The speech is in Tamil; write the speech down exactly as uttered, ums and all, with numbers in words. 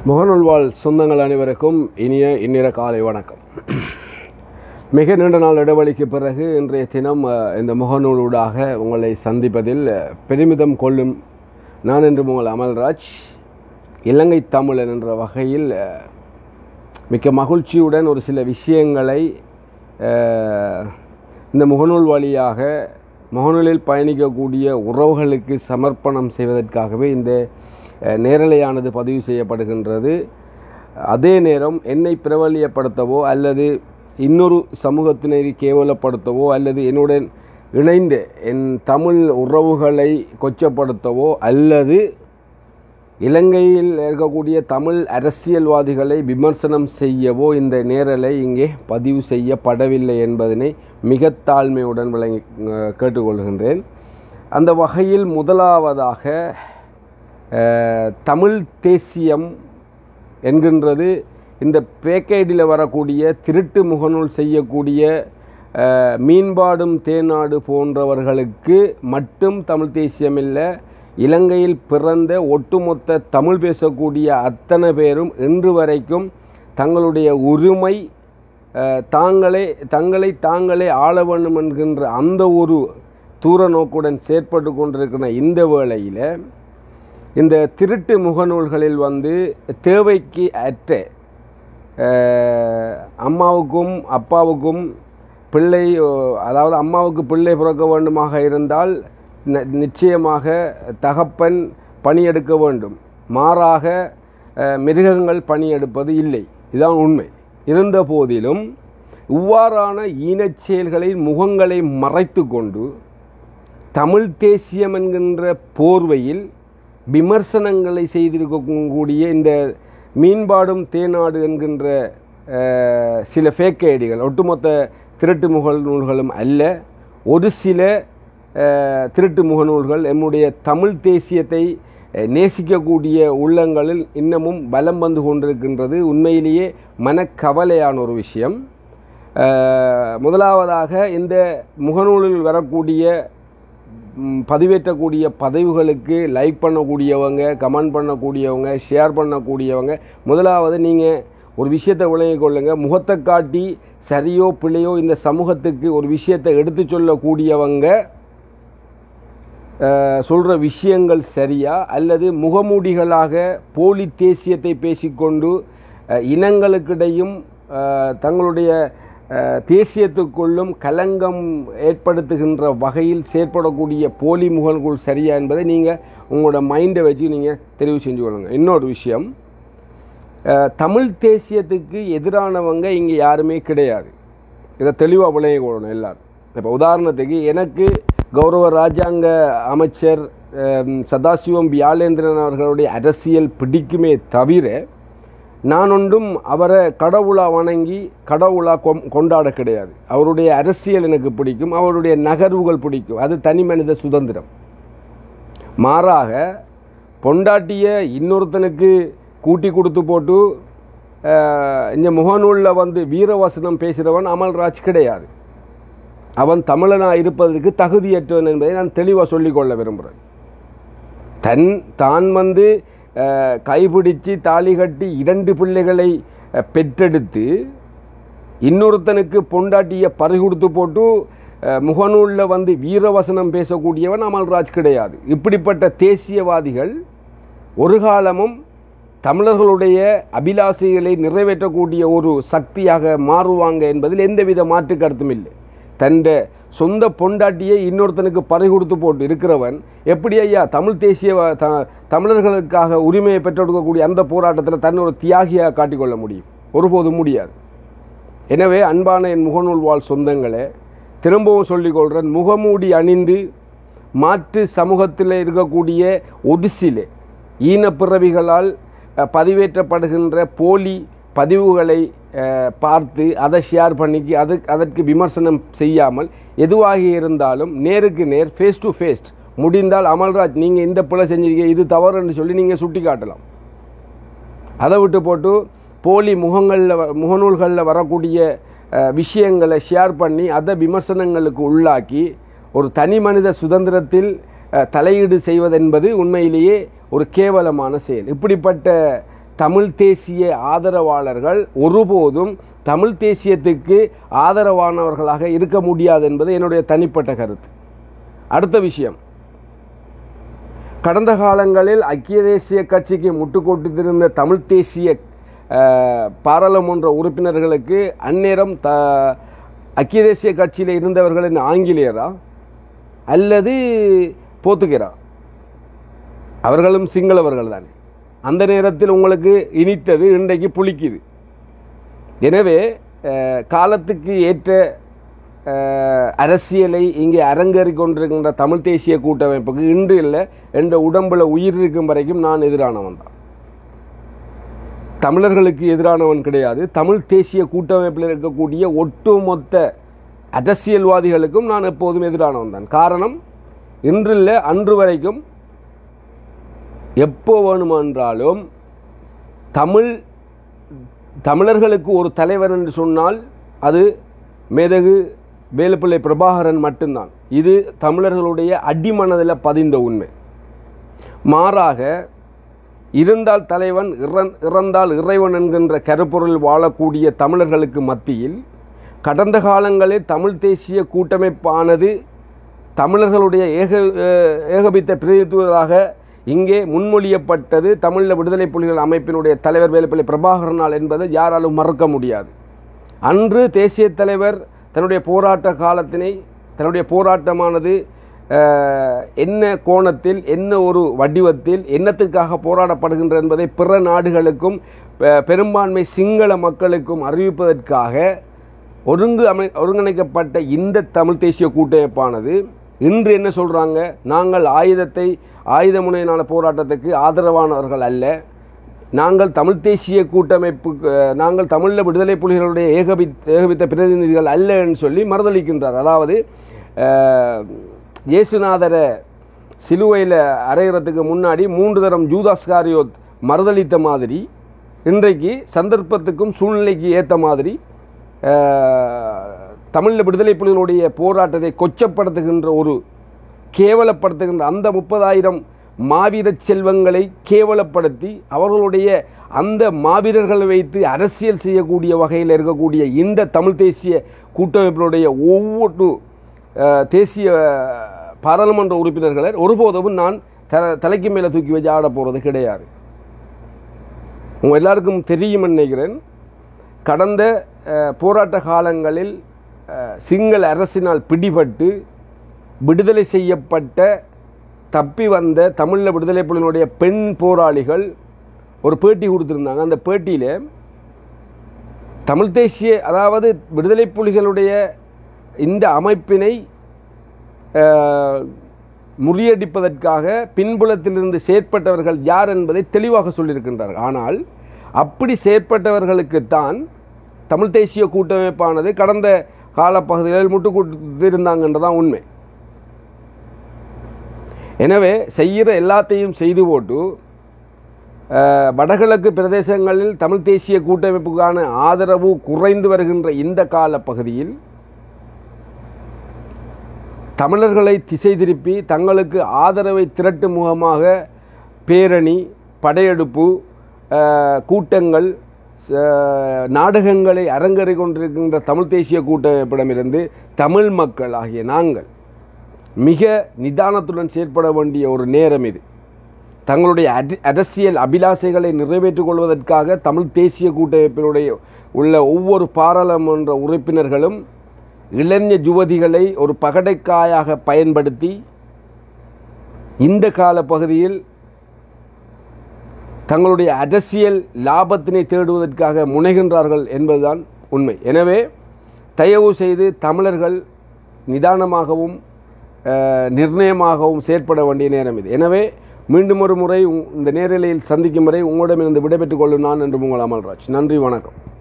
முகநூல்வாழ் சொந்தங்கள் அனைவருக்கும் இனிய இந்நிற காலை வணக்கம். மிக நீண்ட நாள் இடைவெளிக்கு பிறகு இன்றைய தினம் இந்த முகநூலூடாக உங்களை சந்திப்பதில் பெருமிதம் கொள்ளும் நான் என்று உங்கள் அமல்ராஜ். இலங்கை தமிழன் என்ற வகையில் மிக்க மகிழ்ச்சியுடன் ஒரு சில விஷயங்களை இந்த முகநூல் வழியாக முகநூலில் பயணிக்கக்கூடிய உறவுகளுக்கு சமர்ப்பணம் செய்வதற்காகவே இந்த நேரலையானது பதிவு செய்யப்படுகின்றது. அதே நேரம் என்னை பிரபலியப்படுத்தவோ அல்லது இன்னொரு சமூகத்தினரை கேவலப்படுத்தவோ அல்லது என்னுடன் இணைந்து என் தமிழ் உறவுகளை கொச்சப்படுத்தவோ அல்லது இலங்கையில் இருக்கக்கூடிய தமிழ் அரசியல்வாதிகளை விமர்சனம் செய்யவோ இந்த நேரலை இங்கே பதிவு செய்யப்படவில்லை என்பதனை மிக தாழ்மையுடன் விளங்கி கேட்டுக்கொள்கின்றேன். அந்த வகையில் முதலாவதாக தமிழ் தேசியம் என்கின்றது இந்த பேக்கேடில் வரக்கூடிய திருட்டு முகநூல் செய்யக்கூடிய மீன்பாடும் தேநாடு போன்றவர்களுக்கு மட்டும் தமிழ் தேசியம் இல்லை, இலங்கையில் பிறந்த ஒட்டுமொத்த தமிழ் பேசக்கூடிய அத்தனை பேரும் இன்று வரைக்கும் தங்களுடைய உரிமை தாங்களே தங்களை தாங்களே ஆள வேண்டும் என்கின்ற அந்த ஒரு தூர நோக்குடன் செயற்பட்டு கொண்டிருக்கிற இந்த வேளையில் இந்த திருட்டு முகநூல்களில் வந்து தேவைக்கு அற்ற அம்மாவுக்கும் அப்பாவுக்கும் பிள்ளை, அதாவது அம்மாவுக்கு பிள்ளை பிறக்க வேண்டுமாக இருந்தால் நிச்சயமாக தகப்பன் பணியெடுக்க வேண்டும், மாறாக மிருகங்கள் பணியெடுப்பது இல்லை. இதுதான் உண்மை. இருந்த போதிலும் இவ்வாறான ஈனச் செயல்களின் முகங்களை மறைத்து கொண்டு தமிழ் தேசியம் என்கின்ற போர்வையில் விமர்சனங்களை செய்திருக்கக்கூடிய இந்த மீன்பாடும் தேநாடு என்கின்ற சில ஃபேக் ஐடிகள், ஒட்டுமொத்த திருட்டு முகநூல்களும் அல்ல, ஒரு சில திருட்டு முகநூல்கள் நம்முடைய தமிழ் தேசியத்தை நேசிக்கக்கூடிய உள்ளங்களில் இன்னமும் பலம் வந்து கொண்டிருக்கின்றது. உண்மையிலேயே மனக்கவலையான ஒரு விஷயம். முதலாவதாக இந்த முகநூலில் வரக்கூடிய பதிவேற்றக்கூடிய பதிவுகளுக்கு லைக் பண்ணக்கூடியவங்க, கமெண்ட் பண்ணக்கூடியவங்க, ஷேர் பண்ணக்கூடியவங்க, முதலாவது நீங்கள் ஒரு விஷயத்தை விளங்கிக் கொள்ளுங்க. முகத்தை காட்டி சரியோ பிள்ளையோ இந்த சமூகத்துக்கு ஒரு விஷயத்தை எடுத்து சொல்லக்கூடியவங்க சொல்கிற விஷயங்கள் சரியா அல்லது முகமூடிகளாக போலி தேசியத்தை பேசிக்கொண்டு இனங்களுக்கிடையும் தங்களுடைய தேசியத்துக்குள்ளும் கலங்கம் ஏற்படுத்துகின்ற வகையில் செயற்படக்கூடிய போலி முகல்கள் சரியா என்பதை நீங்கள் உங்களோட மைண்டை வச்சு நீங்கள் தெரிவு செஞ்சு கொள்ளுங்கள். இன்னொரு விஷயம், தமிழ் தேசியத்துக்கு எதிரானவங்க இங்கே யாருமே கிடையாது. இதை தெளிவாக விளங்கி கொள்ளணும் எல்லாரும். இப்போ உதாரணத்துக்கு எனக்கு கௌரவ இராஜாங்க அமைச்சர் சதாசிவம் வியாழேந்திரன் அவர்களுடைய அரசியல் பிடிக்குமே தவிர நான் ஒன்றும் அவரை கடவுளாக வணங்கி கடவுளாக கொண்டாட கிடையாது. அவருடைய அரசியல் எனக்கு பிடிக்கும், அவருடைய நகர்வுகள் பிடிக்கும், அது தனி மனித சுதந்திரம். மாறாக பொண்டாட்டிய இன்னொருத்தனுக்கு கூட்டி கொடுத்து போட்டு இந்த முகநூலில் வந்து வீரவசனம் பேசுகிறவன் அமல்ராஜ் கிடையாது. அவன் தமிழனாக இருப்பதற்கு தகுதியற்றவன் என்பதை நான் தெளிவாக சொல்லிக்கொள்ள விரும்புகிறேன். தன் தான் வந்து கைபிடித்து தாலி கட்டி இரண்டு பிள்ளைகளை பெற்றெடுத்து இன்னொருத்தனுக்கு பொண்டாட்டியை பறி கொடுத்து போட்டு முகநூலில் வந்து வீரவசனம் பேசக்கூடியவன் அமல்ராஜ் கிடையாது. இப்படிப்பட்ட தேசியவாதிகள் ஒரு காலமும் தமிழர்களுடைய அபிலாசைகளை நிறைவேற்றக்கூடிய ஒரு சக்தியாக மாறுவாங்க என்பதில் எந்தவித மாற்று கருத்தும் இல்லை. தன்னை சொந்த பொண்டாட்டியை இன்னொருத்தனுக்கு பறி கொடுத்து போட்டு இருக்கிறவன் எப்படி ஐயா தமிழ் தேசிய த தமிழர்களுக்காக உரிமையை பெற்றெடுக்கக்கூடிய அந்த போராட்டத்தில் தன்னை ஒரு தியாகியாக காட்டிக்கொள்ள முடியும்? ஒருபோதும் முடியாது. எனவே அன்பான என் முகநூல் வாழ் சொந்தங்களே, திரும்பவும் சொல்லிக்கொள்கிறேன், முகமூடி அணிந்து மாற்று சமூகத்தில் இருக்கக்கூடிய ஒரு சில ஈனப்பிறவிகளால் பதிவேற்றப்படுகின்ற போலி பதிவுகளை பார்த்து அதை ஷேர் பண்ணிக்கி அது அதற்கு விமர்சனம் செய்யாமல் எதுவாக இருந்தாலும் நேருக்கு நேர் ஃபேஸ் டு ஃபேஸ் முடிந்தால் அமல்ராஜ் நீங்கள் இந்த பிள்ளை செஞ்சிருக்கீங்க, இது தவறுன்னு சொல்லி நீங்கள் சுட்டி காட்டலாம். அதை விட்டு போட்டு போலி முகங்களில் முகநூல்களில் வரக்கூடிய விஷயங்களை ஷேர் பண்ணி அதை விமர்சனங்களுக்கு உள்ளாக்கி ஒரு தனி மனித சுதந்திரத்தில் தலையீடு செய்வதென்பது உண்மையிலேயே ஒரு கேவலமான செயல். இப்படிப்பட்ட தமிழ் தேசிய ஆதரவாளர்கள் ஒருபோதும் தமிழ் தேசியத்துக்கு ஆதரவானவர்களாக இருக்க முடியாது என்பது என்னுடைய தனிப்பட்ட கருத்து. அடுத்த விஷயம், கடந்த காலங்களில் ஐக்கிய தேசிய கட்சிக்கு முட்டுக்கொட்டிருந்த தமிழ் தேசிய பாராளுமன்ற உறுப்பினர்களுக்கு அந்நேரம் த ஐக்கிய தேசிய கட்சியில் இருந்தவர்களின் ஆங்கிலேயரா அல்லது போத்துகிறா, அவர்களும் சிங்களவர்கள் தானே. அந்த நேரத்தில் உங்களுக்கு இனித்தது இன்றைக்கு புளிக்குது. எனவே காலத்துக்கு ஏற்ற அரசியலை இங்கே அரங்கேறி கொண்டிருக்கின்ற தமிழ் தேசிய கூட்டமைப்புக்கு இன்று இல்லை என்ற உடம்பில் உயிர் இருக்கும் வரைக்கும் நான் எதிரானவன் தான். தமிழர்களுக்கு எதிரானவன் கிடையாது. தமிழ் தேசிய கூட்டமைப்பில் இருக்கக்கூடிய ஒட்டுமொத்த அரசியல்வாதிகளுக்கும் நான் எப்போதும் எதிரானவன் தான். காரணம், இன்றில்லை அன்று வரைக்கும் எப்போ வேணுமென்றாலும் தமிழ் தமிழர்களுக்கு ஒரு தலைவர் என்று சொன்னால் அது மேதகு வேலுப்பிள்ளை பிரபாகரன் மட்டும்தான். இது தமிழர்களுடைய அடிமனதில் பதிந்த உண்மை. மாறாக இருந்தால் தலைவன், இறந்தால் இறைவன் என்கின்ற கருப்பொருள் வாழக்கூடிய தமிழர்களுக்கு மத்தியில் கடந்த காலங்களில் தமிழ் தேசிய கூட்டமைப்பானது தமிழர்களுடைய ஏக ஏகபித்த பிரதித்துவதாக இங்கே முன்மொழியப்பட்டது தமிழீழ விடுதலை புலிகள் அமைப்பினுடைய தலைவர் வேலுப்பிள்ளை பிரபாகரனால் என்பதை யாராலும் மறக்க முடியாது. அன்று தேசிய தலைவர் தன்னுடைய போராட்ட காலத்தினை, தன்னுடைய போராட்டமானது என்ன கோணத்தில், என்ன ஒரு வடிவத்தில், என்னத்துக்காக போராடப்படுகின்ற என்பதை பிற நாடுகளுக்கும் பெரும்பான்மை சிங்கள மக்களுக்கும் அறிவிப்பதற்காக ஒருங்கு அமை ஒருங்கிணைக்கப்பட்ட இந்த தமிழ் தேசிய கூட்டமைப்பானது இன்று என்ன சொல்கிறாங்க, நாங்கள் ஆயுதத்தை ஆயுத முனையிலான போராட்டத்துக்கு ஆதரவானவர்கள் அல்ல, நாங்கள் தமிழ் தேசிய கூட்டமைப்பு, நாங்கள் தமிழீழ விடுதலை புலிகளுடைய ஏகபித்த ஏகபித்த பிரதிநிதிகள் அல்ல என்று சொல்லி மறுதளிக்கின்றார். அதாவது இயேசுநாதரை சிலுவையில் அறைகிறதுக்கு முன்னாடி மூன்று தரம் ஜூதாஸ்காரியோத் மறுதளித்த மாதிரி இன்றைக்கு சந்தர்ப்பத்துக்கும் சூழ்நிலைக்கு ஏற்ற மாதிரி தமிழீழ விடுதலை புலிகளுடைய போராட்டத்தை கொச்சப்படுத்துகின்ற ஒரு கேவலப்படுத்துகின்ற அந்த முப்பதாயிரம் மாவீர செல்வங்களை கேவலப்படுத்தி அவர்களுடைய அந்த மாவீரர்களை வைத்து அரசியல் செய்யக்கூடிய வகையில் இருக்கக்கூடிய இந்த தமிழ் தேசிய கூட்டமைப்பினுடைய ஒவ்வொரு தேசிய பாராளுமன்ற உறுப்பினர்களை ஒருபோதும் நான் த தலைக்கு மேலே தூக்கி வச்சு ஆட போகிறது கிடையாது. உங்கள் எல்லாருக்கும் தெரியும் நினைக்கிறேன், கடந்த போராட்ட காலங்களில் சிங்கள அரசினால் பிடிபட்டு விடுதலை செய்யப்பட்ட தப்பி வந்த தமிழீழ விடுதலை புலிகளுடைய பெண் போராளிகள் ஒரு பேட்டி கொடுத்துருந்தாங்க. அந்த பேட்டியில் தமிழ் தேசிய, அதாவது விடுதலை புலிகளுடைய இந்த அமைப்பினை முறியடிப்பதற்காக பின்புலத்திலிருந்து செயற்பட்டவர்கள் யார் என்பதை தெளிவாக சொல்லியிருக்கின்றார்கள். ஆனால் அப்படி செயற்பட்டவர்களுக்குத்தான் தமிழ் தேசிய கூட்டமைப்பானது கடந்த காலப்பகுதிகளில் முட்டு கொடுத்திருந்தாங்கன்றதான் உண்மை. எனவே செய்கிற எல்லாத்தையும் செய்து போட்டு வடகிழக்கு பிரதேசங்களில் தமிழ் தேசிய கூட்டமைப்புக்கான ஆதரவு குறைந்து வருகின்ற இந்த காலப்பகுதியில் தமிழர்களை திசை திருப்பி தங்களுக்கு ஆதரவை திரட்டும் முகமாக பேரணி, படையெடுப்பு, கூட்டங்கள், நாடகங்களை அரங்கேறி கொண்டிருக்கின்ற தமிழ் தேசிய கூட்டமைப்பிடமிருந்து தமிழ் மக்கள் ஆகிய நாங்கள் மிக நிதானத்துடன் செயற்பட வேண்டிய ஒரு நேரம் இது. தங்களுடைய அரசியல் அபிலாசைகளை நிறைவேற்றிக் கொள்வதற்காக தமிழ் தேசிய கூட்டமைப்பினுடைய உள்ள ஒவ்வொரு பாராளுமன்ற உறுப்பினர்களும் இளைஞர் யுவதிகளை ஒரு பகடைக்காயாக பயன்படுத்தி இந்த கால பகுதியில் தங்களுடைய அரசியல் லாபத்தினை தேடுவதற்காக முனைகின்றார்கள் என்பதுதான் உண்மை. எனவே தயவு செய்து தமிழர்கள் நிதானமாகவும் நிர்ணயமாகவும் செயற்பட வேண்டிய நேரம் இது. எனவே மீண்டும் ஒரு முறை இந்த நேரலையில் சந்திக்கும் வரை உங்களிடமிருந்து விடைபெற்றுக் கொள்ளும் நான் என்று உங்கள் அமல்ராஜ். நன்றி, வணக்கம்.